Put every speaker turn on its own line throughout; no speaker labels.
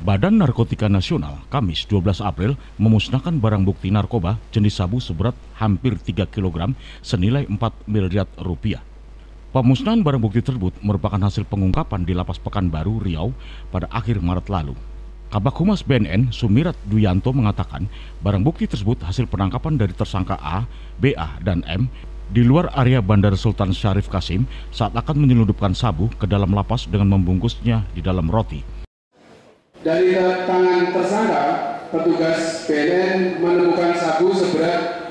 Badan Narkotika Nasional Kamis 12 April memusnahkan barang bukti narkoba jenis sabu seberat hampir 3 kg senilai 4 miliar rupiah. Pemusnahan barang bukti tersebut merupakan hasil pengungkapan di Lapas Pekanbaru, Riau pada akhir Maret lalu. Kabag Humas BNN Sumirat Duyanto mengatakan barang bukti tersebut hasil penangkapan dari tersangka A, BA, dan M di luar area Bandara Sultan Syarif Kasim saat akan menyelundupkan sabu ke dalam lapas dengan membungkusnya di dalam roti.
Dari tangan tersangka, petugas BNN menemukan sabu seberat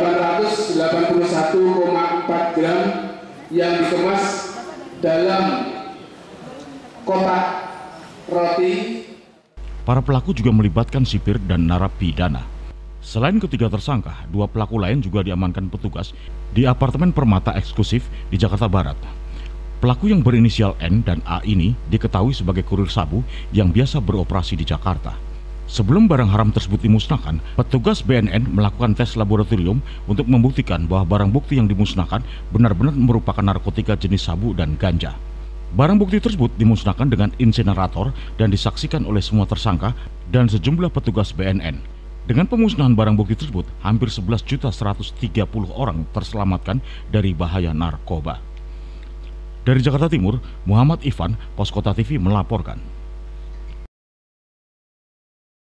881,4 gram yang dikemas dalam kotak roti.
Para pelaku juga melibatkan sipir dan narapidana. Selain ketiga tersangka, 2 pelaku lain juga diamankan petugas di apartemen Permata eksklusif di Jakarta Barat. Pelaku yang berinisial N dan A ini diketahui sebagai kurir sabu yang biasa beroperasi di Jakarta. Sebelum barang haram tersebut dimusnahkan, petugas BNN melakukan tes laboratorium untuk membuktikan bahwa barang bukti yang dimusnahkan benar-benar merupakan narkotika jenis sabu dan ganja. Barang bukti tersebut dimusnahkan dengan insinerator dan disaksikan oleh semua tersangka dan sejumlah petugas BNN. Dengan pemusnahan barang bukti tersebut, hampir 11.130 orang terselamatkan dari bahaya narkoba. Dari Jakarta Timur, Muhammad Ivan, Pos Kota TV melaporkan.